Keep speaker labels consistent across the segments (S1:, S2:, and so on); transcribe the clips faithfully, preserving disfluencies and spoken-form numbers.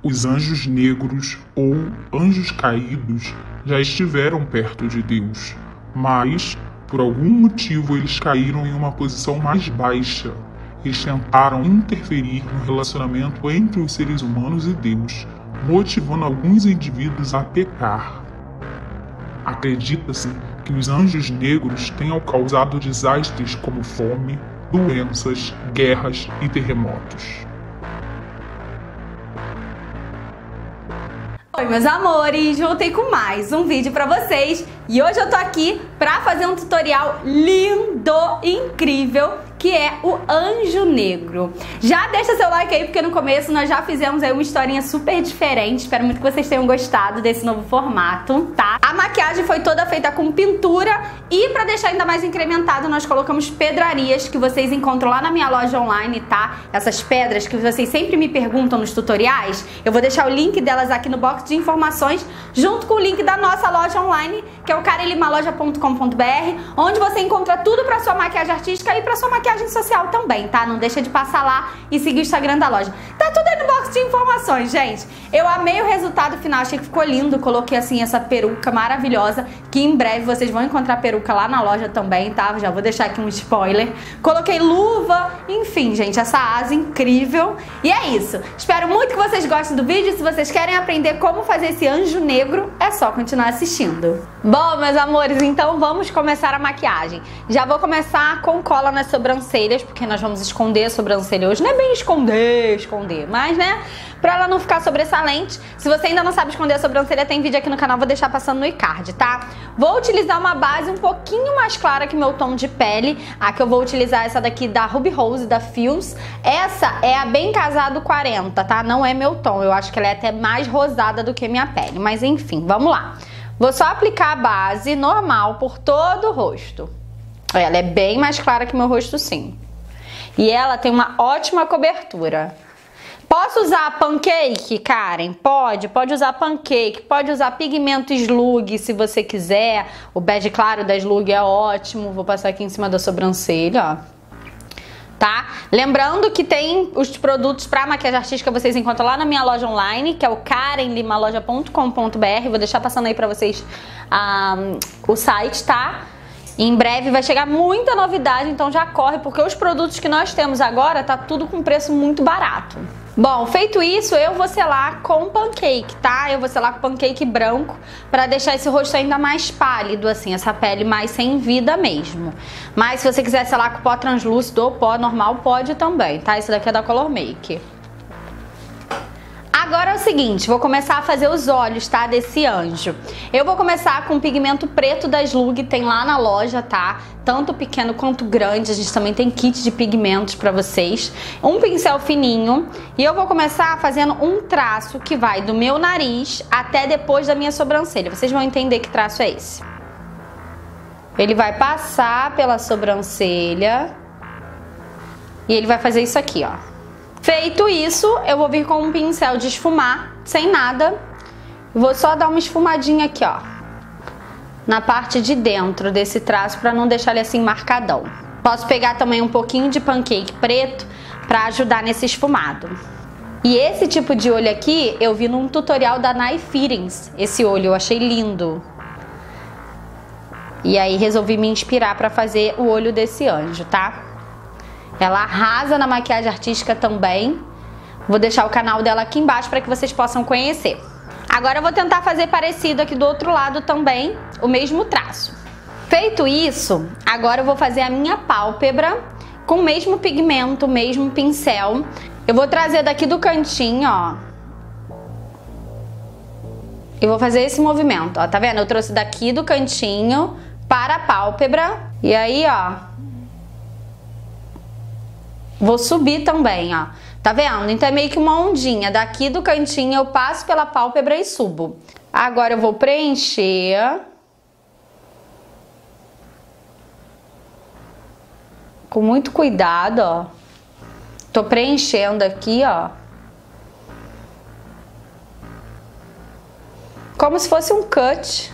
S1: Os anjos negros ou anjos caídos já estiveram perto de Deus, mas, por algum motivo, eles caíram em uma posição mais baixa. Eles tentaram interferir no relacionamento entre os seres humanos e Deus, motivando alguns indivíduos a pecar. Acredita-se que os anjos negros tenham causado desastres como fome, doenças, guerras e terremotos.
S2: Oi, meus amores, voltei com mais um vídeo pra vocês e hoje eu tô aqui pra fazer um tutorial lindo, incrível, que é o anjo negro. Já deixa seu like aí, porque no começo nós já fizemos aí uma historinha super diferente. Espero muito que vocês tenham gostado desse novo formato, tá? A maquiagem foi toda feita com pintura e pra deixar ainda mais incrementado, nós colocamos pedrarias que vocês encontram lá na minha loja online, tá? Essas pedras que vocês sempre me perguntam nos tutoriais, eu vou deixar o link delas aqui no box de informações, junto com o link da nossa loja online, que é o karelimaloja ponto com ponto br, onde você encontra tudo pra sua maquiagem artística e pra sua maquiagem social também, tá? Não deixa de passar lá e seguir o Instagram da loja. Tá tudo aí no box de informações, gente. Eu amei o resultado final, achei que ficou lindo. Coloquei assim essa peruca maravilhosa, que em breve vocês vão encontrar peruca lá na loja também, tá? Já vou deixar aqui um spoiler. Coloquei luva, enfim, gente, essa asa incrível. E é isso. Espero muito que vocês gostem do vídeo. Se vocês querem aprender como fazer esse anjo negro, é só continuar assistindo. Bom, meus amores, então vamos começar a maquiagem. Já vou começar com cola nas sobrancelhas, porque nós vamos esconder a sobrancelha hoje. Não é bem esconder, esconder, mas né, pra ela não ficar sobressalente. Se você ainda não sabe esconder a sobrancelha, tem vídeo aqui no canal, vou deixar passando no iCard, tá? Vou utilizar uma base um pouquinho mais clara que meu tom de pele. A que eu vou utilizar é essa daqui da Ruby Rose, da Fios. Essa é a Bem Casado quarenta, tá? Não é meu tom, eu acho que ela é até mais rosada do que minha pele. Mas enfim, vamos lá. Vou só aplicar a base normal por todo o rosto. Ela é bem mais clara que meu rosto, sim. E ela tem uma ótima cobertura. Posso usar pancake, Karen? Pode, pode usar pancake, pode usar pigmento slug se você quiser. O bege claro da slug é ótimo. Vou passar aqui em cima da sobrancelha, ó. Tá? Lembrando que tem os produtos para maquiagem artística, vocês encontram lá na minha loja online, que é o karelimaloja ponto com ponto br. Vou deixar passando aí pra vocês um, o site, tá? Em breve vai chegar muita novidade, então já corre, porque os produtos que nós temos agora tá tudo com preço muito barato. Bom, feito isso, eu vou selar com pancake, tá? Eu vou selar com pancake branco pra deixar esse rosto ainda mais pálido, assim, essa pele mais sem vida mesmo. Mas se você quiser selar com pó translúcido ou pó normal, pode também, tá? Esse daqui é da Color Make. Agora é o seguinte, vou começar a fazer os olhos, tá, desse anjo. Eu vou começar com o pigmento preto da Slug, tem lá na loja, tá? Tanto pequeno quanto grande, a gente também tem kit de pigmentos pra vocês. Um pincel fininho e eu vou começar fazendo um traço que vai do meu nariz até depois da minha sobrancelha. Vocês vão entender que traço é esse. Ele vai passar pela sobrancelha e ele vai fazer isso aqui, ó. Feito isso, eu vou vir com um pincel de esfumar, sem nada. Vou só dar uma esfumadinha aqui, ó, na parte de dentro desse traço, pra não deixar ele assim marcadão. Posso pegar também um pouquinho de pancake preto pra ajudar nesse esfumado. E esse tipo de olho aqui, eu vi num tutorial da Nai Fittings. Esse olho eu achei lindo. E aí resolvi me inspirar pra fazer o olho desse anjo, tá? Ela arrasa na maquiagem artística também. Vou deixar o canal dela aqui embaixo para que vocês possam conhecer. Agora eu vou tentar fazer parecido aqui do outro lado também, o mesmo traço. Feito isso, agora eu vou fazer a minha pálpebra com o mesmo pigmento, o mesmo pincel. Eu vou trazer daqui do cantinho, ó. Eu vou fazer esse movimento, ó. Tá vendo? Eu trouxe daqui do cantinho para a pálpebra. E aí, ó, vou subir também, ó. Tá vendo? Então é meio que uma ondinha. Daqui do cantinho eu passo pela pálpebra e subo. Agora eu vou preencher. Com muito cuidado, ó. Tô preenchendo aqui, ó. Como se fosse um cut.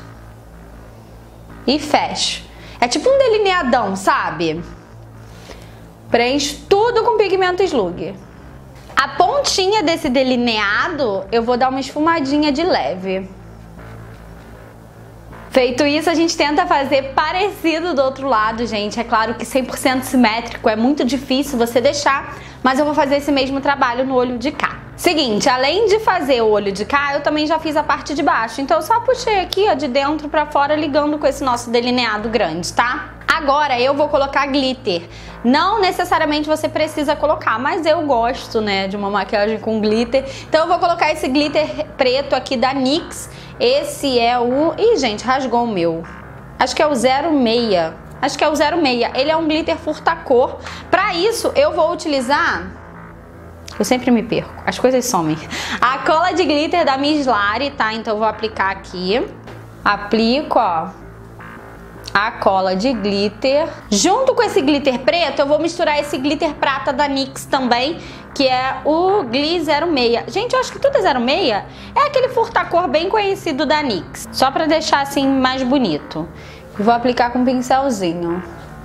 S2: E fecho. É tipo um delineadão, sabe? Preencho tudo com pigmento Slug. A pontinha desse delineado, eu vou dar uma esfumadinha de leve. Feito isso, a gente tenta fazer parecido do outro lado, gente. É claro que cem por cento simétrico é muito difícil você deixar, mas eu vou fazer esse mesmo trabalho no olho de cá. Seguinte, além de fazer o olho de cá, eu também já fiz a parte de baixo. Então eu só puxei aqui, ó, de dentro pra fora, ligando com esse nosso delineado grande, tá? Agora eu vou colocar glitter. Não necessariamente você precisa colocar, mas eu gosto, né, de uma maquiagem com glitter. Então eu vou colocar esse glitter preto aqui da NYX. Esse é o... Ih, gente, rasgou o meu. Acho que é o zero seis. Acho que é o zero seis. Ele é um glitter furta-cor. Pra isso, eu vou utilizar... Eu sempre me perco, as coisas somem. A cola de glitter da Miss Lari, tá? Então eu vou aplicar aqui. Aplico, ó, a cola de glitter. Junto com esse glitter preto, eu vou misturar esse glitter prata da NYX também, que é o Glee zero seis. Gente, eu acho que tudo é zero seis. É aquele furta-cor bem conhecido da NYX. Só pra deixar assim mais bonito. E vou aplicar com um pincelzinho.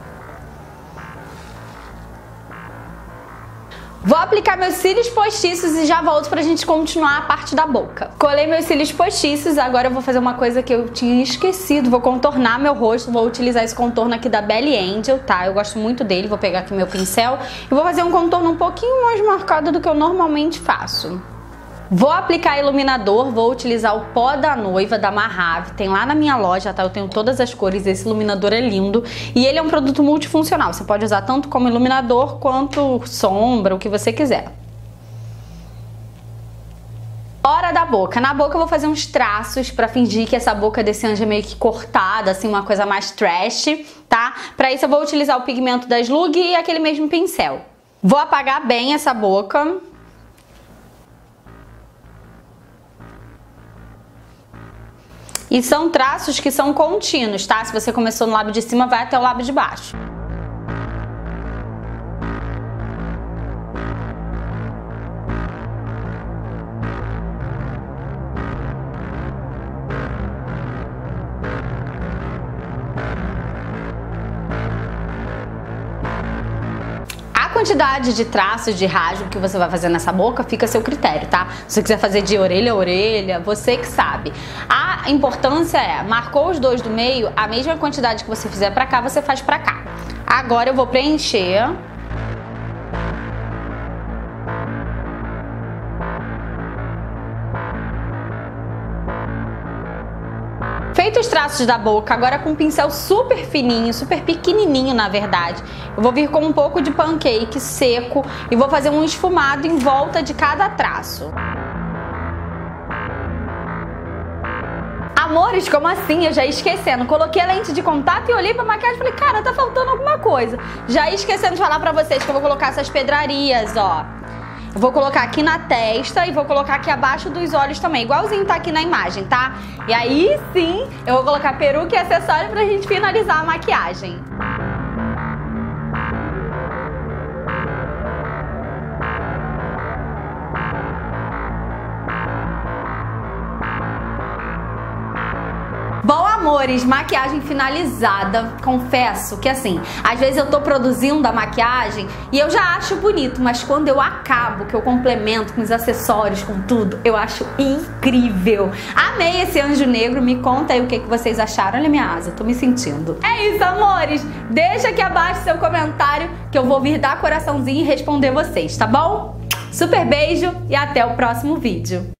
S2: Vou aplicar meus cílios postiços e já volto pra gente continuar a parte da boca. Colei meus cílios postiços, agora eu vou fazer uma coisa que eu tinha esquecido. Vou contornar meu rosto, vou utilizar esse contorno aqui da Belly Angel, tá? Eu gosto muito dele, vou pegar aqui meu pincel e vou fazer um contorno um pouquinho mais marcado do que eu normalmente faço. Vou aplicar iluminador, vou utilizar o pó da noiva da Mahave, tem lá na minha loja, tá? Eu tenho todas as cores, esse iluminador é lindo e ele é um produto multifuncional, você pode usar tanto como iluminador quanto sombra, o que você quiser. Hora da boca. Na boca eu vou fazer uns traços pra fingir que essa boca desse anjo é meio que cortada, assim, uma coisa mais trash, tá? Pra isso eu vou utilizar o pigmento da Slug e aquele mesmo pincel. Vou apagar bem essa boca. E são traços que são contínuos, tá? Se você começou no lábio de cima, vai até o lábio de baixo. A quantidade de traços de rasgo que você vai fazer nessa boca fica a seu critério, tá? Se você quiser fazer de orelha a orelha, você que sabe. A importância é, marcou os dois do meio, a mesma quantidade que você fizer pra cá, você faz pra cá. Agora eu vou preencher. Feito os traços da boca, agora com um pincel super fininho, super pequenininho na verdade, eu vou vir com um pouco de pancake seco e vou fazer um esfumado em volta de cada traço. Amores, como assim? Eu já ia esquecendo. Coloquei a lente de contato e olhei pra maquiagem e falei, cara, tá faltando alguma coisa. Já ia esquecendo de falar pra vocês que eu vou colocar essas pedrarias, ó. Eu vou colocar aqui na testa e vou colocar aqui abaixo dos olhos também, igualzinho tá aqui na imagem, tá? E aí sim, eu vou colocar peruca e acessório pra gente finalizar a maquiagem. Bom, amores, maquiagem finalizada. Confesso que assim, às vezes eu tô produzindo a maquiagem e eu já acho bonito, mas quando eu acabo, que eu complemento com os acessórios, com tudo, eu acho incrível. Amei esse anjo negro, me conta aí o que, que vocês acharam. Olha minha asa, tô me sentindo. É isso, amores, deixa aqui abaixo seu comentário que eu vou vir dar coraçãozinho e responder vocês, tá bom? Super beijo e até o próximo vídeo.